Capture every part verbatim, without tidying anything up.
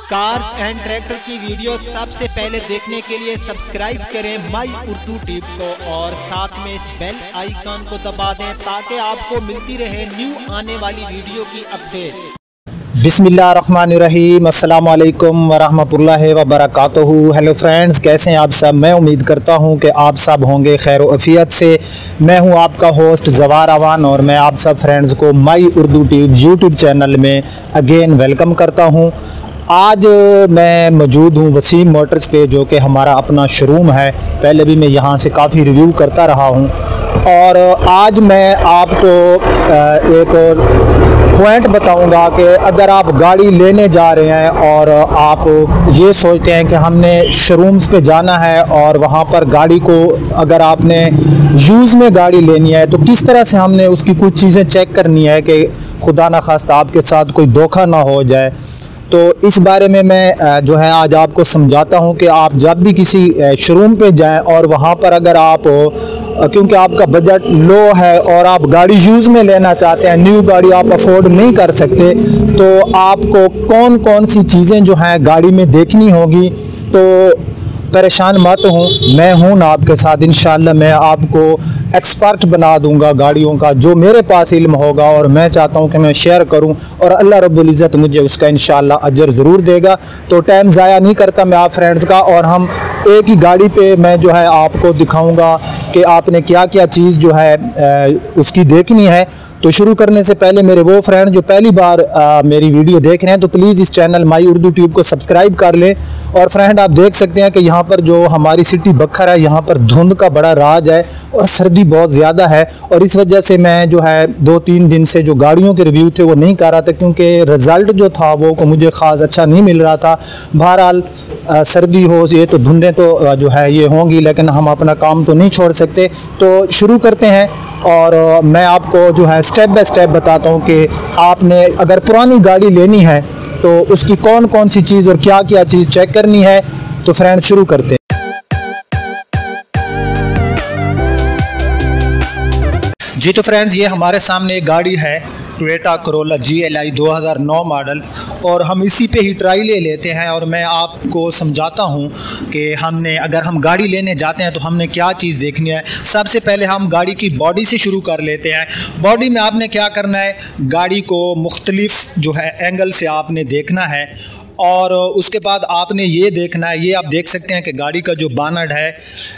Cars and tractor की video सबसे पहले देखने के लिए सब्सक्राइब करें माई उर्दू टिप को और साथ में इस बेल आइकन को दबा दें ताकि आपको मिलती रहे न्यू आने वाली वीडियो की अपडेट। बिस्मिल्लाहिर्रहमानिर्रहीम, अस्सलाम वालेकुम वरहमतुल्लाहि वबरकातुहू। हेलो फ्रेंड्स, कैसे हैं आप सब। मैं उम्मीद करता हूं कि आप सब होंगे खैर अफ़ियत से। मैं हूं आपका होस्ट जवार अवान और मैं आप सब फ्रेंड्स को my Urdu tip YouTube channel में अगेन वेलकम करता हूं। आज मैं मौजूद हूँ वसीम मोटर्स पे, जो कि हमारा अपना शोरूम है। पहले भी मैं यहाँ से काफ़ी रिव्यू करता रहा हूँ और आज मैं आपको एक पॉइंट बताऊंगा कि अगर आप गाड़ी लेने जा रहे हैं और आप ये सोचते हैं कि हमने शोरूम्स पे जाना है और वहाँ पर गाड़ी को अगर आपने यूज़ में गाड़ी लेनी है तो किस तरह से हमने उसकी कुछ चीज़ें चेक करनी है कि खुदा न खास्ता आपके साथ कोई धोखा ना हो जाए। तो इस बारे में मैं जो है आज आपको समझाता हूं कि आप जब भी किसी शोरूम पे जाएं और वहां पर अगर आप, क्योंकि आपका बजट लो है और आप गाड़ी यूज़ में लेना चाहते हैं, न्यू गाड़ी आप अफोर्ड नहीं कर सकते, तो आपको कौन कौन सी चीज़ें जो हैं गाड़ी में देखनी होगी। तो परेशान मत हूँ, मैं हूँ ना आपके साथ। इंशाल्लाह मैं आपको एक्सपर्ट बना दूंगा गाड़ियों का, जो मेरे पास इल्म होगा और मैं चाहता हूँ कि मैं शेयर करूँ और अल्लाह रब्बुल इज़्ज़त मुझे उसका इंशाल्लाह अजर ज़रूर देगा। तो टाइम ज़ाया नहीं करता मैं आप फ्रेंड्स का, और हम एक ही गाड़ी पे मैं जो है आपको दिखाऊँगा कि आपने क्या क्या चीज़ जो है उसकी देखनी है। तो शुरू करने से पहले मेरे वो फ्रेंड जो पहली बार आ, मेरी वीडियो देख रहे हैं तो प्लीज़ इस चैनल माई उर्दू ट्यूब को सब्सक्राइब कर लें। और फ्रेंड आप देख सकते हैं कि यहाँ पर जो हमारी सिटी बखर है, यहाँ पर धुंध का बड़ा राज है और सर्दी बहुत ज़्यादा है, और इस वजह से मैं जो है दो तीन दिन से जो गाड़ियों के रिव्यू थे वो नहीं कर रहा था, क्योंकि रिज़ल्ट जो था वो को मुझे ख़ास अच्छा नहीं मिल रहा था। बहरहाल सर्दी हो ये तो धुंधें तो जो है ये होंगी, लेकिन हम अपना काम तो नहीं छोड़ सकते। तो शुरू करते हैं और मैं आपको जो है स्टेप बाय स्टेप बताता हूँ कि आपने अगर पुरानी गाड़ी लेनी है तो उसकी कौन कौन सी चीज़ और क्या क्या चीज़ चेक करनी है। तो फ्रेंड शुरू करते हैं। जी तो फ्रेंड्स, ये हमारे सामने एक गाड़ी है Toyota Corolla G L I दो हज़ार नौ मॉडल, और हम इसी पे ही ट्राई ले लेते हैं और मैं आपको समझाता हूँ कि हमने अगर हम गाड़ी लेने जाते हैं तो हमने क्या चीज़ देखनी है। सबसे पहले हम गाड़ी की बॉडी से शुरू कर लेते हैं। बॉडी में आपने क्या करना है, गाड़ी को मुख्तलिफ जो है एंगल से आपने देखना है, और उसके बाद आपने ये देखना है, ये आप देख सकते हैं कि गाड़ी का जो बानट है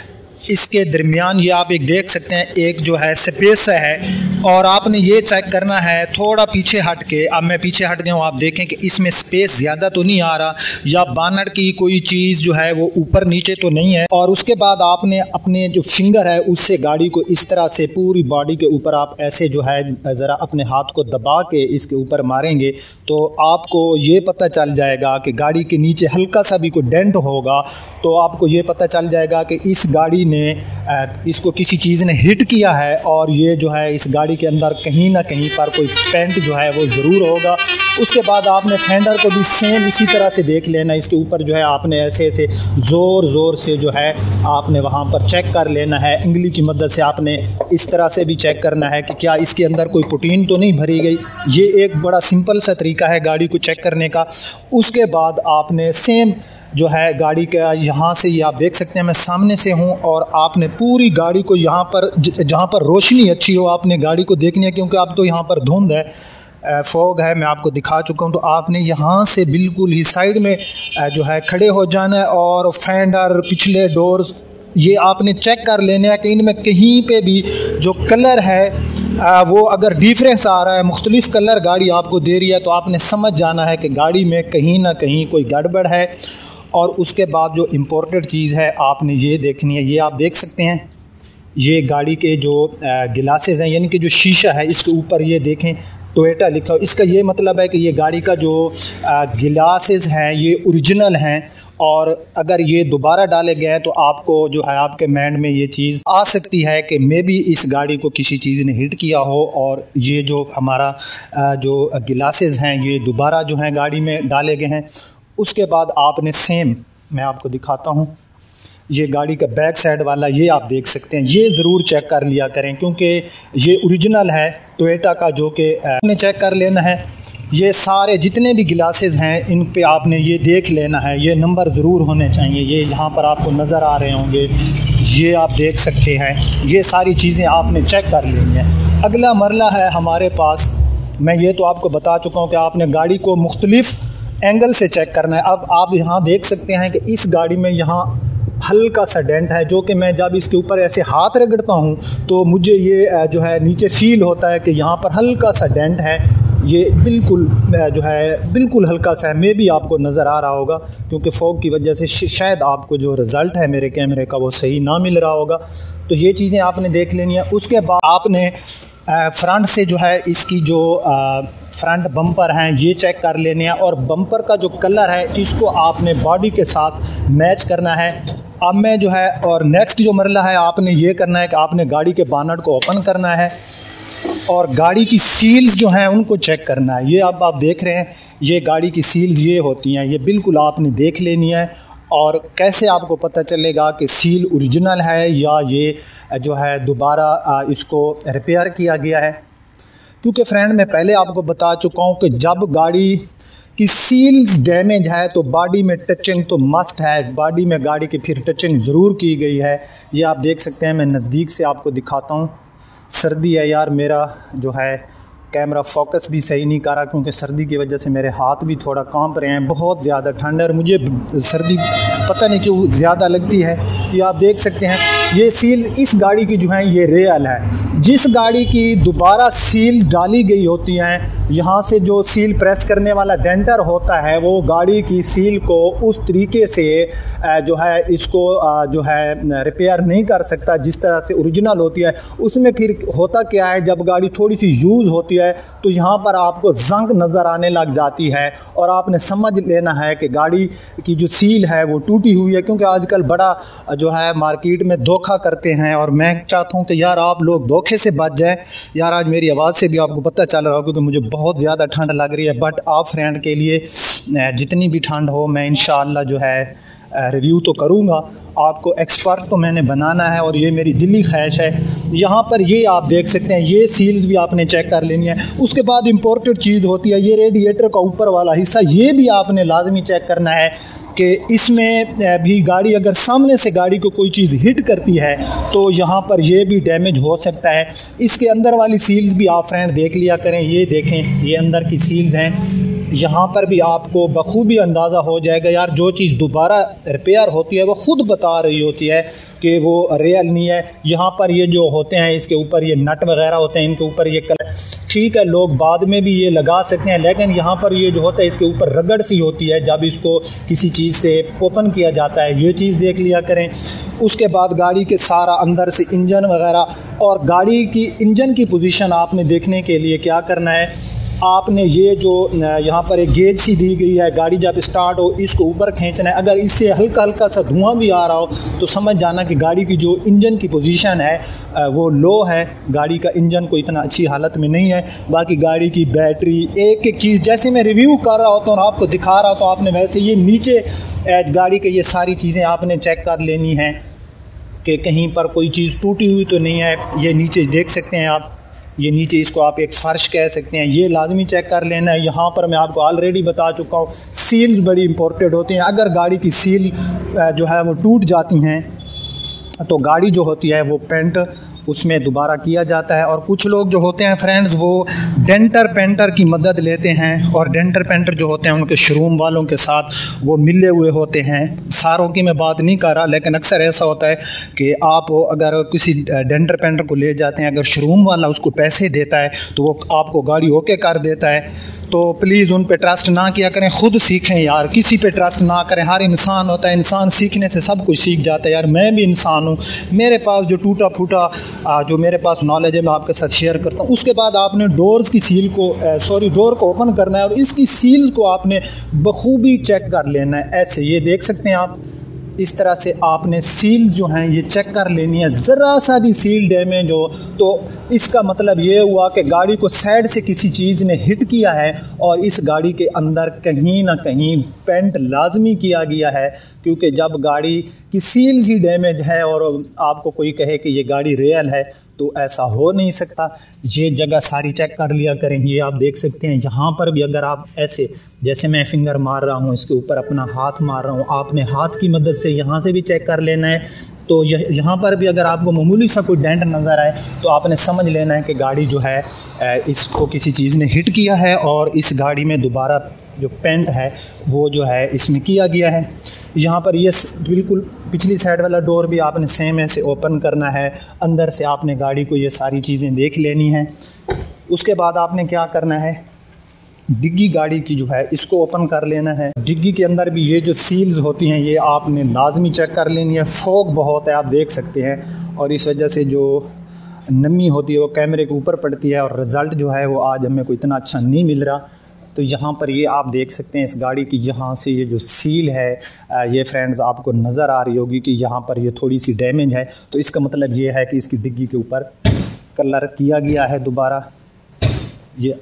इसके दरमियान ये आप एक देख सकते हैं एक जो है स्पेस है, और आपने ये चेक करना है थोड़ा पीछे हट के। अब मैं पीछे हट गया हूँ, आप देखें कि इसमें स्पेस ज़्यादा तो नहीं आ रहा, या बानट की कोई चीज़ जो है वो ऊपर नीचे तो नहीं है। और उसके बाद आपने अपने जो फिंगर है उससे गाड़ी को इस तरह से पूरी बॉडी के ऊपर आप ऐसे जो है ज़रा अपने हाथ को दबा के इसके ऊपर मारेंगे तो आपको ये पता चल जाएगा कि गाड़ी के नीचे हल्का सा भी कोई डेंट होगा तो आपको ये पता चल जाएगा कि इस गाड़ी ने इसको किसी चीज़ ने हिट किया है, और ये जो है इस गाड़ी के अंदर कहीं ना कहीं पर कोई पेंट जो है वो ज़रूर होगा। उसके बाद आपने फेंडर को भी सेम इसी तरह से देख लेना। इसके ऊपर जो है आपने ऐसे ऐसे ज़ोर ज़ोर से जो है आपने वहाँ पर चेक कर लेना है। उंगली की मदद से आपने इस तरह से भी चेक करना है कि क्या इसके अंदर कोई पुटीन तो नहीं भरी गई। ये एक बड़ा सिंपल सा तरीका है गाड़ी को चेक करने का। उसके बाद आपने सेम जो है गाड़ी का यहाँ से ये आप देख सकते हैं मैं सामने से हूँ, और आपने पूरी गाड़ी को यहाँ पर जहाँ पर रोशनी अच्छी हो आपने गाड़ी को देखनी है, क्योंकि अब तो यहाँ पर धुंध है, फॉग है, मैं आपको दिखा चुका हूँ। तो आपने यहाँ से बिल्कुल ही साइड में जो है खड़े हो जाना है, और फेंडर पिछले डोर्स ये आपने चेक कर लेना है कि इनमें कहीं पे भी जो कलर है वो अगर डिफरेंस आ रहा है, मुख्तलिफ कलर गाड़ी आपको दे रही है, तो आपने समझ जाना है कि गाड़ी में कहीं ना कहीं कोई गड़बड़ है। और उसके बाद जो इम्पोर्टेड चीज़ है आपने ये देखनी है। ये आप देख सकते हैं ये गाड़ी के जो गिलासेस हैं, यानी कि जो शीशा है इसके ऊपर ये देखें टोयोटा लिखा हो। इसका ये मतलब है कि ये गाड़ी का जो गिलासेस हैं ये ओरिजिनल हैं, और अगर ये दोबारा डाले गए हैं तो आपको जो है आपके माइंड में ये चीज़ आ सकती है कि मे बी इस गाड़ी को किसी चीज़ ने हिट किया हो, और ये जो हमारा जो गिलासेस हैं ये दोबारा जो हैं गाड़ी में डाले गए हैं। उसके बाद आपने सेम मैं आपको दिखाता हूँ, ये गाड़ी का बैक साइड वाला ये आप देख सकते हैं, ये ज़रूर चेक कर लिया करें क्योंकि ये ओरिजिनल है टोयोटा का, जो कि आपने चेक कर लेना है। ये सारे जितने भी गिलासेस हैं इन पे आपने ये देख लेना है, ये नंबर ज़रूर होने चाहिए। ये यहाँ पर आपको नज़र आ रहे होंगे, ये आप देख सकते हैं, ये सारी चीज़ें आपने चेक कर लेनी है। अगला मरला है हमारे पास, मैं ये तो आपको बता चुका हूँ कि आपने गाड़ी को मुख्तलिफ़ एंगल से चेक करना है। अब आप यहाँ देख सकते हैं कि इस गाड़ी में यहाँ हल्का सा डेंट है, जो कि मैं जब इसके ऊपर ऐसे हाथ रगड़ता हूँ तो मुझे ये जो है नीचे फील होता है कि यहाँ पर हल्का सा डेंट है। ये बिल्कुल जो है बिल्कुल हल्का सा है, मे भी आपको नज़र आ रहा होगा क्योंकि फॉग की वजह से शायद आपको जो रिज़ल्ट है मेरे कैमरे का वो सही ना मिल रहा होगा। तो ये चीज़ें आपने देख लेनी है। उसके बाद आपने फ्रंट से जो है इसकी जो फ्रंट बम्पर हैं ये चेक कर लेने हैं, और बम्पर का जो कलर है इसको आपने बॉडी के साथ मैच करना है। अब मैं जो है और नेक्स्ट जो मरला है आपने ये करना है कि आपने गाड़ी के बानट को ओपन करना है और गाड़ी की सील्स जो हैं उनको चेक करना है। ये अब आप देख रहे हैं, ये गाड़ी की सील्स ये होती हैं, ये बिल्कुल आपने देख लेनी है। और कैसे आपको पता चलेगा कि सील ओरिजिनल है या ये जो है दोबारा इसको रिपेयर किया गया है? क्योंकि फ्रेंड मैं पहले आपको बता चुका हूँ कि जब गाड़ी की सील्स डैमेज है तो बॉडी में टचिंग तो मस्ट है, बॉडी में गाड़ी की फिर टचिंग ज़रूर की गई है। ये आप देख सकते हैं, मैं नज़दीक से आपको दिखाता हूँ। सर्दी है यार, मेरा जो है कैमरा फोकस भी सही नहीं कर रहा क्योंकि सर्दी की वजह से मेरे हाथ भी थोड़ा कांप रहे हैं, बहुत ज़्यादा ठंड है और मुझे सर्दी पता नहीं क्यों ज़्यादा लगती है। ये आप देख सकते हैं, ये सील इस गाड़ी की जो है ये रियल है। जिस गाड़ी की दोबारा सील्स डाली गई होती हैं, यहाँ से जो सील प्रेस करने वाला डेंटर होता है वो गाड़ी की सील को उस तरीके से जो है इसको जो है रिपेयर नहीं कर सकता जिस तरह से ओरिजिनल होती है। उसमें फिर होता क्या है, जब गाड़ी थोड़ी सी यूज़ होती है तो यहाँ पर आपको जंग नज़र आने लग जाती है और आपने समझ लेना है कि गाड़ी की जो सील है वो टूटी हुई है। क्योंकि आजकल बड़ा जो है मार्केट में धोखा करते हैं और मैं चाहता हूँ कि यार आप लोग धोखे से बच जाएं। यार आज मेरी आवाज़ से भी आपको पता चल रहा होगा कि मुझे बहुत ज़्यादा ठंड लग रही है, बट आप फ्रेंड के लिए जितनी भी ठंड हो मैं इंशाअल्लाह जो है रिव्यू तो करूँगा। आपको एक्सपर्ट तो मैंने बनाना है और ये मेरी दिली ख्वाहिश है। यहाँ पर ये आप देख सकते हैं, ये सील्स भी आपने चेक कर लेनी है। उसके बाद इम्पोर्टेड चीज़ होती है ये रेडिएटर का ऊपर वाला हिस्सा, ये भी आपने लाजमी चेक करना है कि इसमें भी गाड़ी अगर सामने से गाड़ी को कोई चीज़ हिट करती है तो यहाँ पर ये भी डैमेज हो सकता है। इसके अंदर वाली सील्स भी आप फ्रेंड देख लिया करें। ये देखें, ये अंदर की सील्स हैं, यहाँ पर भी आपको बखूबी अंदाज़ा हो जाएगा यार जो चीज़ दोबारा रिपेयर होती है वो ख़ुद बता रही होती है कि वो रियल नहीं है। यहाँ पर ये जो होते हैं इसके ऊपर ये नट वगैरह होते हैं, इनके ऊपर ये कलर ठीक है लोग बाद में भी ये लगा सकते हैं, लेकिन यहाँ पर ये जो होता है इसके ऊपर रगड़ सी होती है जब इसको किसी चीज़ से ओपन किया जाता है। ये चीज़ देख लिया करें। उसके बाद गाड़ी के सारा अंदर से इंजन वगैरह, और गाड़ी की इंजन की पोजीशन आपने देखने के लिए क्या करना है, आपने ये जो यहाँ पर एक गेज सी दी गई है, गाड़ी जब स्टार्ट हो इसको ऊपर खींचना है। अगर इससे हल्का हल्का सा धुआं भी आ रहा हो तो समझ जाना कि गाड़ी की जो इंजन की पोजीशन है वो लो है, गाड़ी का इंजन को इतना अच्छी हालत में नहीं है। बाकी गाड़ी की बैटरी, एक एक चीज़ जैसे मैं रिव्यू कर रहा होता हूँ और आपको दिखा रहा हूँ, आपने वैसे ये नीचे गाड़ी के ये सारी चीज़ें आपने चेक कर लेनी हैं कि कहीं पर कोई चीज़ टूटी हुई तो नहीं है। ये नीचे देख सकते हैं आप, ये नीचे इसको आप एक फ़र्श कह सकते हैं, ये लाजमी चेक कर लेना है। यहाँ पर मैं आपको ऑलरेडी बता चुका हूँ सील्स बड़ी इंपॉर्टेंट होती हैं। अगर गाड़ी की सील जो है वो टूट जाती हैं तो गाड़ी जो होती है वो पेंट उसमें दोबारा किया जाता है। और कुछ लोग जो होते हैं फ्रेंड्स वो डेंटर पेंटर की मदद लेते हैं, और डेंटर पेंटर जो होते हैं उनके शोरूम वालों के साथ वो मिले हुए होते हैं। सारों की मैं बात नहीं कर रहा, लेकिन अक्सर ऐसा होता है कि आप अगर किसी डेंटर पेंटर को ले जाते हैं, अगर शोरूम वाला उसको पैसे देता है तो वो आपको गाड़ी ओके कर देता है। तो प्लीज़ उन पे ट्रस्ट ना किया करें, ख़ुद सीखें यार, किसी पे ट्रस्ट ना करें। हर इंसान होता है, इंसान सीखने से सब कुछ सीख जाता है यार। मैं भी इंसान हूँ, मेरे पास जो टूटा फूटा जो मेरे पास नॉलेज है मैं आपके साथ शेयर करता हूँ। उसके बाद आपने डोर्स की सील को सॉरी डोर को ओपन करना है और इसकी सील्स को आपने बखूबी चेक कर लेना है। ऐसे ये देख सकते हैं आप, इस तरह से आपने सील्स जो हैं ये चेक कर लेनी है। ज़रा सा भी सील डैमेज हो तो इसका मतलब ये हुआ कि गाड़ी को साइड से किसी चीज़ ने हिट किया है और इस गाड़ी के अंदर कहीं ना कहीं पेंट लाजमी किया गया है। क्योंकि जब गाड़ी की सील्स ही डैमेज है और आपको कोई कहे कि ये गाड़ी रियल है तो ऐसा हो नहीं सकता। ये जगह सारी चेक कर लिया करें। ये आप देख सकते हैं, यहाँ पर भी अगर आप ऐसे, जैसे मैं फिंगर मार रहा हूँ, इसके ऊपर अपना हाथ मार रहा हूँ, आपने हाथ की मदद से यहाँ से भी चेक कर लेना है। तो यह यहाँ पर भी अगर आपको मामूली सा कोई डेंट नज़र आए तो आपने समझ लेना है कि गाड़ी जो है इसको किसी चीज़ ने हिट किया है और इस गाड़ी में दोबारा जो पेंट है वो जो है इसमें किया गया है। यहाँ पर ये बिल्कुल पिछली साइड वाला डोर भी आपने सेम ऐसे ओपन करना है। अंदर से आपने गाड़ी को ये सारी चीज़ें देख लेनी है। उसके बाद आपने क्या करना है, डिग्गी गाड़ी की जो है इसको ओपन कर लेना है। डिग्गी के अंदर भी ये जो सील्स होती हैं ये आपने लाजमी चेक कर लेनी है। फॉग बहुत है, आप देख सकते हैं, और इस वजह से जो नमी होती है वो कैमरे के ऊपर पड़ती है और रिज़ल्ट जो है वो आज हमें कोई इतना अच्छा नहीं मिल रहा। तो यहाँ पर ये आप देख सकते हैं इस गाड़ी की यहाँ से ये जो सील है ये फ्रेंड्स आपको नज़र आ रही होगी कि यहाँ पर ये थोड़ी सी डैमेज है। तो इसका मतलब ये है कि इसकी डिग्गी के ऊपर कलर किया गया है दोबारा। ये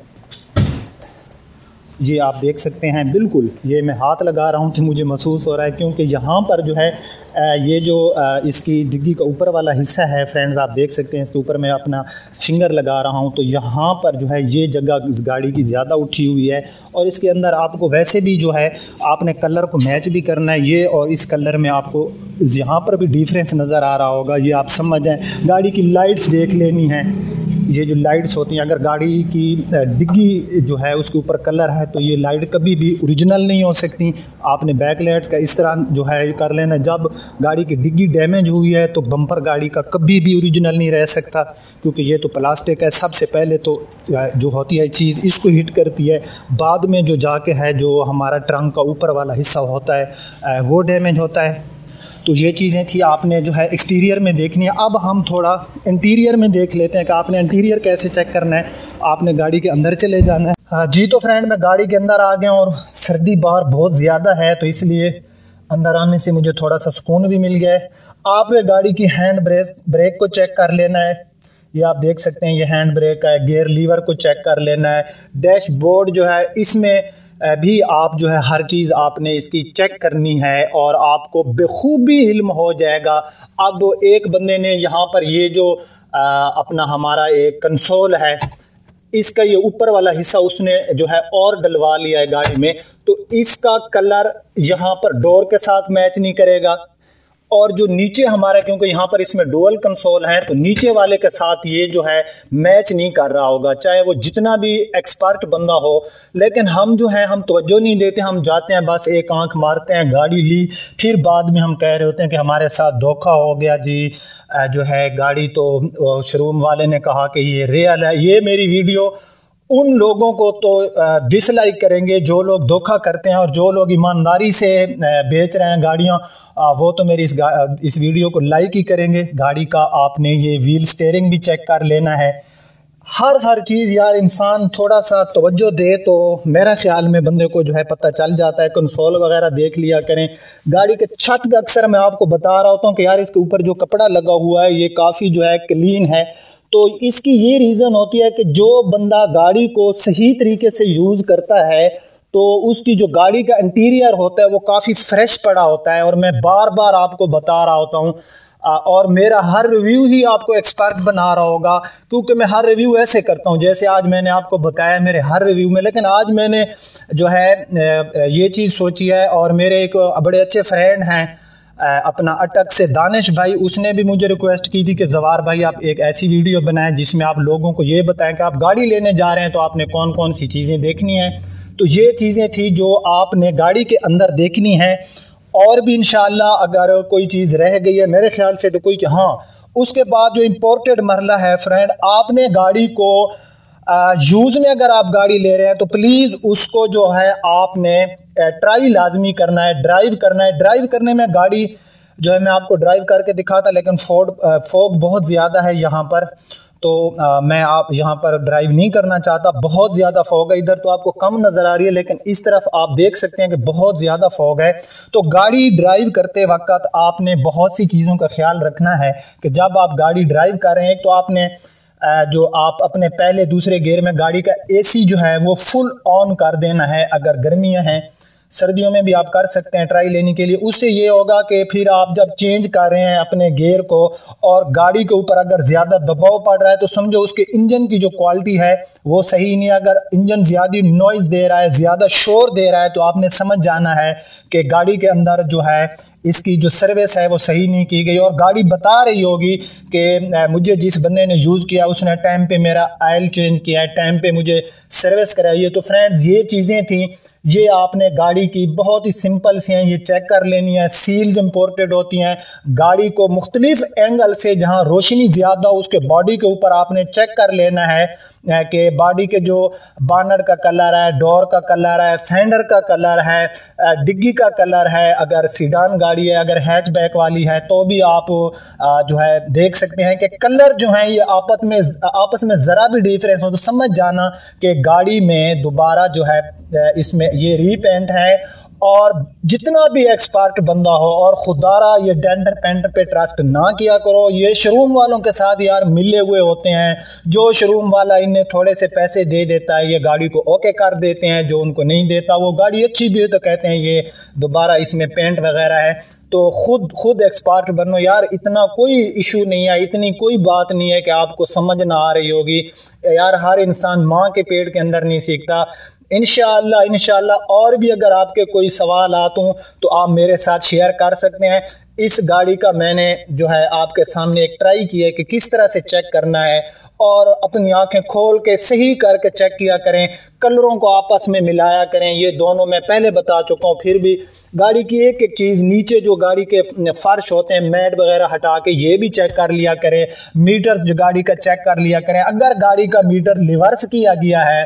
ये आप देख सकते हैं, बिल्कुल ये मैं हाथ लगा रहा हूँ तो मुझे महसूस हो रहा है, क्योंकि यहाँ पर जो है ये जो इसकी डिग्गी का ऊपर वाला हिस्सा है फ्रेंड्स, आप देख सकते हैं इसके ऊपर मैं अपना फिंगर लगा रहा हूँ तो यहाँ पर जो है ये जगह इस गाड़ी की ज़्यादा उठी हुई है। और इसके अंदर आपको वैसे भी जो है आपने कलर को मैच भी करना है, ये और इस कलर में आपको यहाँ पर भी डिफरेंस नज़र आ रहा होगा। ये आप समझ जाएँ, गाड़ी की लाइट्स देख लेनी है। ये जो लाइट्स होती हैं, अगर गाड़ी की डिग्गी जो है उसके ऊपर कलर है तो ये लाइट कभी भी ओरिजिनल नहीं हो सकती। आपने बैक लाइट्स का इस तरह जो है कर लेना। जब गाड़ी की डिग्गी डैमेज हुई है तो बम्पर गाड़ी का कभी भी ओरिजिनल नहीं रह सकता, क्योंकि ये तो प्लास्टिक है। सबसे पहले तो जो होती है चीज़ इसको हिट करती है, बाद में जो जाके है जो हमारा ट्रंक का ऊपर वाला हिस्सा होता है वो डैमेज होता है। तो ये चीज़ें थी आपने जो है एक्सटीरियर में देखनी है। अब हम थोड़ा इंटीरियर में देख लेते हैं कि आपने इंटीरियर कैसे चेक करना है। आपने गाड़ी के अंदर चले जाना है। हाँ जी, तो फ्रेंड मैं गाड़ी के अंदर आ गया और सर्दी बाहर बहुत ज़्यादा है तो इसलिए अंदर आने से मुझे थोड़ा सा सुकून भी मिल गया है। आपने गाड़ी की हैंड ब्रेक ब्रेक को चेक कर लेना है। ये आप देख सकते हैं ये हैंड ब्रेक है। गियर लीवर को चेक कर लेना है। डैशबोर्ड जो है इसमें भी आप जो है हर चीज़ आपने इसकी चेक करनी है और आपको बेखूबी इल्म हो जाएगा। अब एक बंदे ने यहाँ पर ये जो आ, अपना हमारा एक कंसोल है इसका ये ऊपर वाला हिस्सा उसने जो है और डलवा लिया है गाड़ी में, तो इसका कलर यहाँ पर डोर के साथ मैच नहीं करेगा। और जो नीचे हमारा, क्योंकि यहाँ पर इसमें डुअल कंसोल है तो नीचे वाले के साथ ये जो है मैच नहीं कर रहा होगा, चाहे वो जितना भी एक्सपर्ट बंदा हो। लेकिन हम जो है हम तवज्जो नहीं देते, हम जाते हैं बस एक आंख मारते हैं, गाड़ी ली, फिर बाद में हम कह रहे होते हैं कि हमारे साथ धोखा हो गया जी, जो है गाड़ी तो शोरूम वाले ने कहा कि ये रियल है। ये मेरी वीडियो उन लोगों को तो डिसलाइक करेंगे जो लोग धोखा करते हैं, और जो लोग ईमानदारी से बेच रहे हैं गाड़ियाँ वो तो मेरी इस इस वीडियो को लाइक ही करेंगे। गाड़ी का आपने ये व्हील स्टीयरिंग भी चेक कर लेना है। हर हर चीज़ यार इंसान थोड़ा सा तवज्जो दे तो मेरा ख्याल में बंदे को जो है पता चल जाता है। कंसोल वगैरह देख लिया करें। गाड़ी के छत का अक्सर मैं आपको बता रहा होता हूँ कि यार इसके ऊपर जो कपड़ा लगा हुआ है ये काफ़ी जो है क्लीन है। तो इसकी ये रीज़न होती है कि जो बंदा गाड़ी को सही तरीके से यूज़ करता है तो उसकी जो गाड़ी का इंटीरियर होता है वो काफ़ी फ्रेश पड़ा होता है। और मैं बार बार आपको बता रहा होता हूँ, और मेरा हर रिव्यू ही आपको एक्सपर्ट बना रहा होगा, क्योंकि मैं हर रिव्यू ऐसे करता हूँ जैसे आज मैंने आपको बताया मेरे हर रिव्यू में। लेकिन आज मैंने जो है ये चीज़ सोची है, और मेरे एक बड़े अच्छे फ्रेंड हैं अपना अटक से दानिश भाई, उसने भी मुझे रिक्वेस्ट की थी कि जवार भाई आप एक ऐसी वीडियो बनाएं जिसमें आप लोगों को ये बताएं कि आप गाड़ी लेने जा रहे हैं तो आपने कौन कौन सी चीज़ें देखनी हैं। तो ये चीज़ें थी जो आपने गाड़ी के अंदर देखनी है। और भी इंशाल्लाह अगर कोई चीज़ रह गई है मेरे ख्याल से तो कोई, हाँ उसके बाद जो इम्पोर्टेड मरला है फ्रेंड, आपने गाड़ी को यूज़ में अगर आप गाड़ी ले रहे हैं तो प्लीज़ उसको जो है आपने ट्राई लाजमी करना है, ड्राइव करना है। ड्राइव करने में गाड़ी जो है मैं आपको ड्राइव करके दिखाता, लेकिन फोर्ड फॉग बहुत ज़्यादा है यहाँ पर, तो आ, मैं आप यहाँ पर ड्राइव नहीं करना चाहता। बहुत ज़्यादा फॉग है। इधर तो आपको कम नज़र आ रही है लेकिन इस तरफ आप देख सकते हैं कि बहुत ज़्यादा फॉग है। तो गाड़ी ड्राइव करते वक्त आपने बहुत सी चीज़ों का ख्याल रखना है कि जब आप गाड़ी ड्राइव कर रहे हैं तो आपने जो आप अपने पहले दूसरे गियर में गाड़ी का एसी जो है वो फुल ऑन कर देना है। अगर गर्मियाँ हैं सर्दियों में भी आप कर सकते हैं ट्राई लेने के लिए। उससे ये होगा कि फिर आप जब चेंज कर रहे हैं अपने गियर को और गाड़ी के ऊपर अगर ज़्यादा दबाव पड़ रहा है तो समझो उसके इंजन की जो क्वालिटी है वो सही नहीं। अगर इंजन ज़्यादा नॉइज़ दे रहा है, ज़्यादा शोर दे रहा है, तो आपने समझ जाना है कि गाड़ी के अंदर जो है इसकी जो सर्विस है वो सही नहीं की गई। और गाड़ी बता रही होगी कि मुझे जिस बंदे ने यूज़ किया उसने टाइम पे मेरा ऑयल चेंज किया है, टाइम पे मुझे सर्विस कराई है। तो फ्रेंड्स ये चीज़ें थी, ये आपने गाड़ी की बहुत ही सिंपल सी हैं, ये चेक कर लेनी है। सील्स इंपोर्टेड होती हैं, गाड़ी को मुख्तलिफ एंगल से जहां रोशनी ज़्यादा हो उसके बॉडी के ऊपर आपने चेक कर लेना है कि बॉडी के जो बानर का कलर है, डोर का कलर है, फेंडर का कलर है, डिग्गी का कलर है। अगर सीडान गाड़ी है, अगर हैचबैक वाली है तो भी आप जो है देख सकते हैं कि कलर जो है ये आपस में आपस में ज़रा भी डिफरेंस हो तो समझ जाना कि गाड़ी में दोबारा जो है इसमें ये रीपेंट है। और जितना भी एक्सपर्ट बंदा हो, और खुदारा ये डेंटर पेंटर पे ट्रस्ट ना किया करो। ये शोरूम वालों के साथ यार मिले हुए होते हैं, जो शोरूम वाला इन्हें थोड़े से पैसे दे देता है ये गाड़ी को ओके कर देते हैं, जो उनको नहीं देता वो गाड़ी अच्छी भी है तो कहते हैं ये दोबारा इसमें पेंट वगैरह है। तो खुद खुद एक्सपर्ट बनो यार, इतना कोई इशू नहीं है, इतनी कोई बात नहीं है कि आपको समझ ना आ रही होगी यार। हर इंसान माँ के पेट के अंदर नहीं सीखता। इंशाअल्लाह इंशाअल्लाह और भी अगर आपके कोई सवाल आते हो तो आप मेरे साथ शेयर कर सकते हैं। इस गाड़ी का मैंने जो है आपके सामने एक ट्राई किया है कि किस तरह से चेक करना है, और अपनी आंखें खोल के सही करके चेक किया करें, कलरों को आपस में मिलाया करें। ये दोनों मैं पहले बता चुका हूँ। फिर भी गाड़ी की एक एक चीज़, नीचे जो गाड़ी के फर्श होते हैं मैट वगैरह हटा के ये भी चेक कर लिया करें। मीटर्स जो गाड़ी का चेक कर लिया करें। अगर गाड़ी का मीटर रिवर्स किया गया है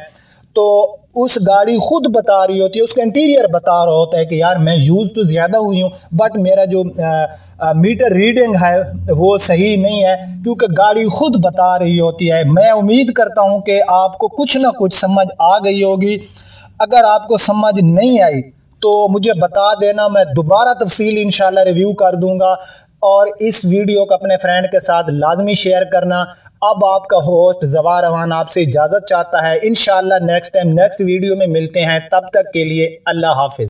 तो उस गाड़ी खुद बता रही होती है, उसका इंटीरियर बता रहा होता है कि यार मैं यूज़ तो ज़्यादा हुई हूँ बट मेरा जो आ, आ, मीटर रीडिंग है वो सही नहीं है, क्योंकि गाड़ी खुद बता रही होती है। मैं उम्मीद करता हूँ कि आपको कुछ ना कुछ समझ आ गई होगी। अगर आपको समझ नहीं आई तो मुझे बता देना, मैं दोबारा तफसील इंशाल्लाह रिव्यू कर दूँगा। और इस वीडियो को अपने फ्रेंड के साथ लाजमी शेयर करना। अब आपका होस्ट ज़वार रवान आपसे इजाज़त चाहता है। इंशाल्लाह नेक्स्ट टाइम नेक्स्ट वीडियो में मिलते हैं, तब तक के लिए अल्लाह हाफिज़।